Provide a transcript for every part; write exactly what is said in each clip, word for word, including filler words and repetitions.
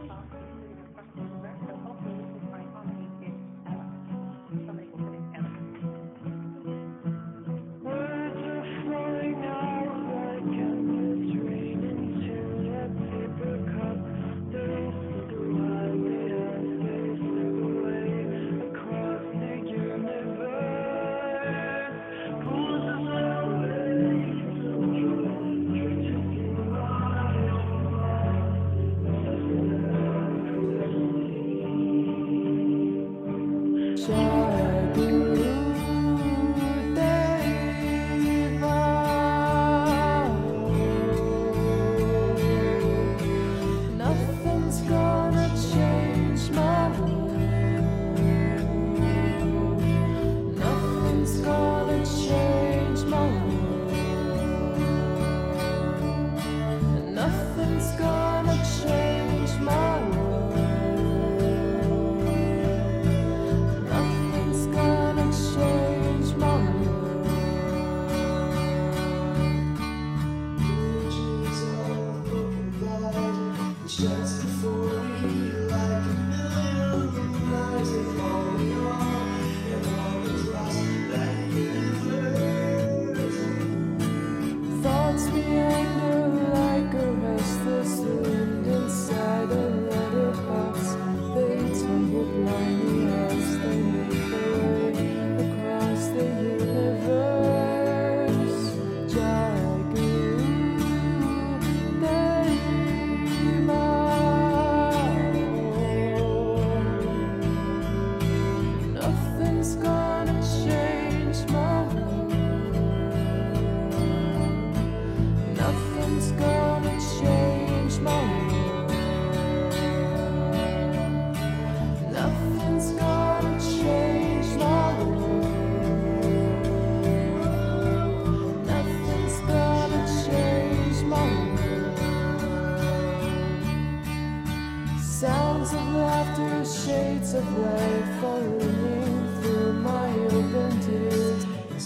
Sounds of laughter, shades of light falling through my open tears.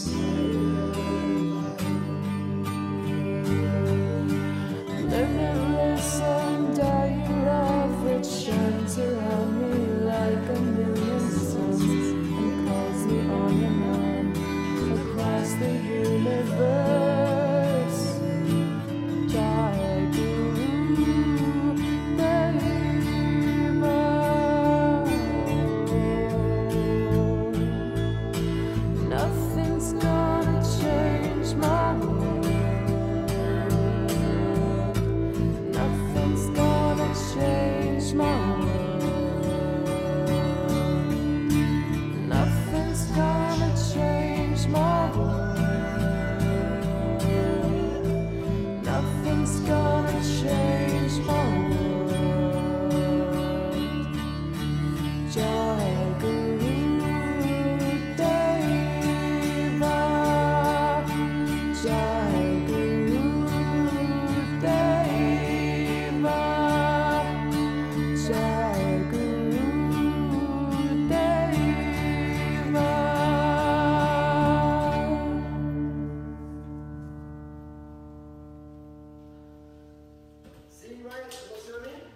Limitless and dying love which shines around me like a million suns and calls me on and on across the universe. Jai Guru Deva, nothing's gonna change my world. Nothing's gonna change my world. Nothing's gonna change my world. Nothing's gonna change my world. Jai Guru Deva, Jai Guru Deva, Jai Guru Deva. See, right? You see what I mean?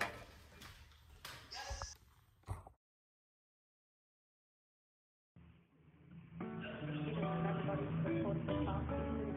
Everybody's supposed to talk.